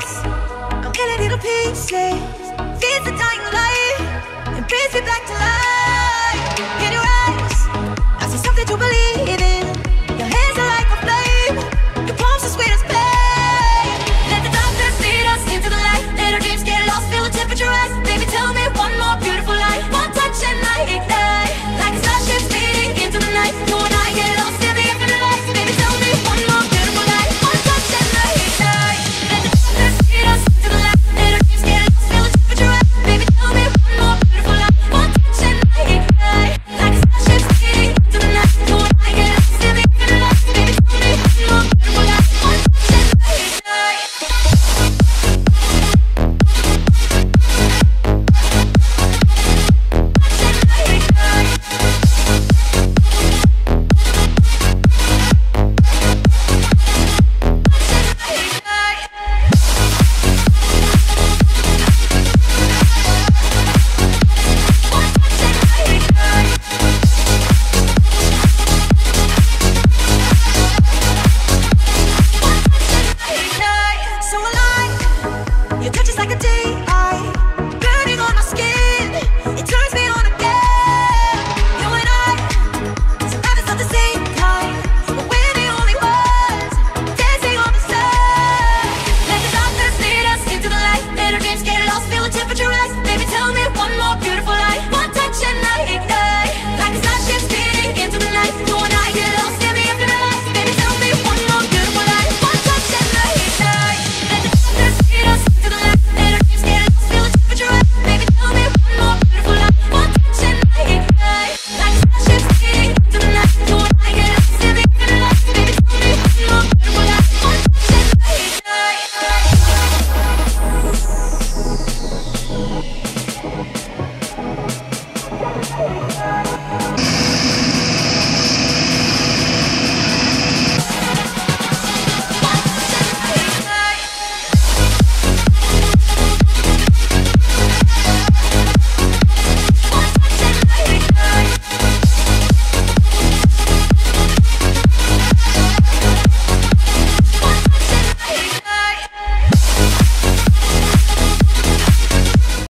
rise, I'm in a little pieces. Feeds the dying light and brings me back to life. In your eyes, I see something to believe in. Your hands are like a flame, your palms are sweet as pain. Let the darkness lead us into the light. Let our dreams get lost, feel the temperature rise. Baby, tell me one more beautiful lie. One touch and I ignite, like a starship speeding into the night. You and I get lost in the infinite light. Baby, tell me one more beautiful lie. One touch and I ignite. Let the darkness lead us into the light. Let our dreams get lost, feel the temperature rise. Baby, tell me one more beautiful lie. One touch and I ignite, like a starship speeding into the night. You and I get lost in the infinite light. Baby, tell me one more beautiful lie. One touch and I ignite. So alive, your touch is like a day-eye, burning on my skin. It turns me on again. You and I, survivors of the same kind, but we're the only ones dancing on the sun. Let the darkness lead us into the light. Let our dreams get lost, feel the temperature rise. Baby, tell me one more beautiful lie. One touch and I ignite, like a starship speeding into the night. You and I get lost in the infinite light. Baby, tell me one more beautiful lie. One touch and I ignite. Let the darkness lead us into the light. Let our dreams get lost, feel the temperature rise. Baby, tell me one more beautiful lie. One touch and I ignite, like a starship speeding into the night. You and I get lost in the infinite light. Baby, tell me one more beautiful lie. One touch and I ignite. Thank